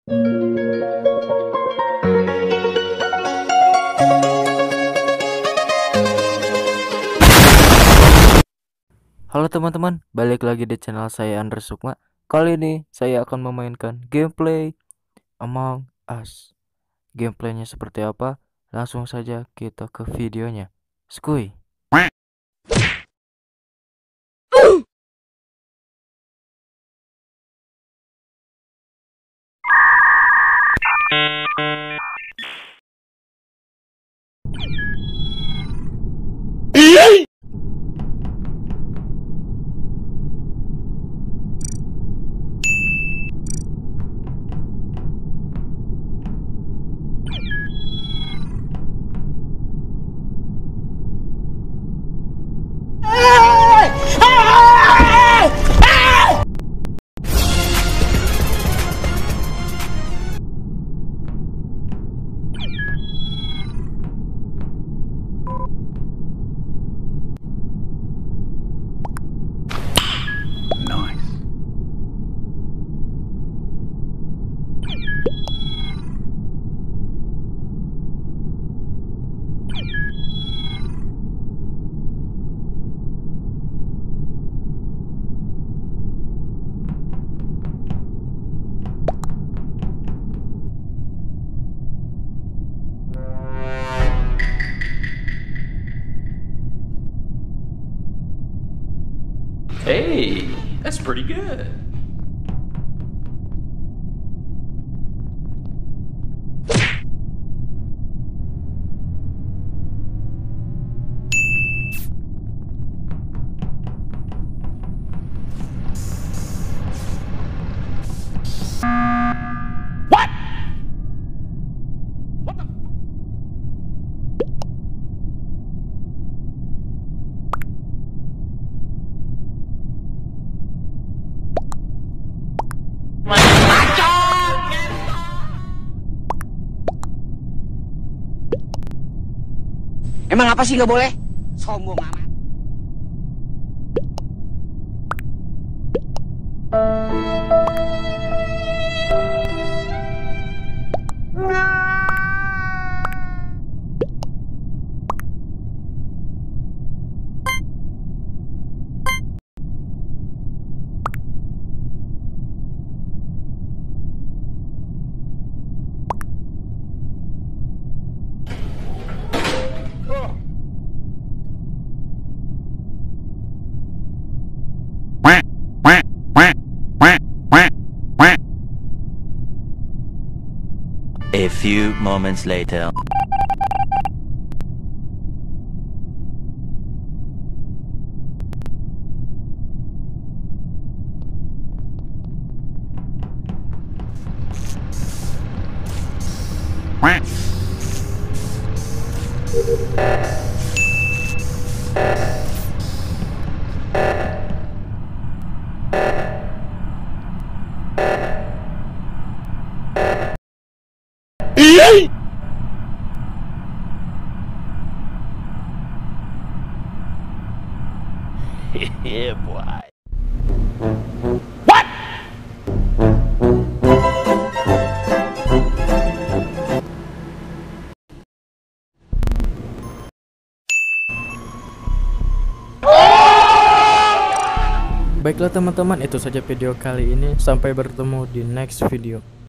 Halo teman-teman, balik lagi di channel saya Andres Sukma. Kali ini saya akan memainkan gameplay Among Us. Gameplaynya seperti apa? Langsung saja kita ke videonya. Skuy. Hey, that's pretty good. What? What the? Emang apa sih nggak boleh? Sombong amat. A few moments later. Yeah, boy. What? Baiklah teman-teman, itu saja video kali ini. Sampai bertemu di next video.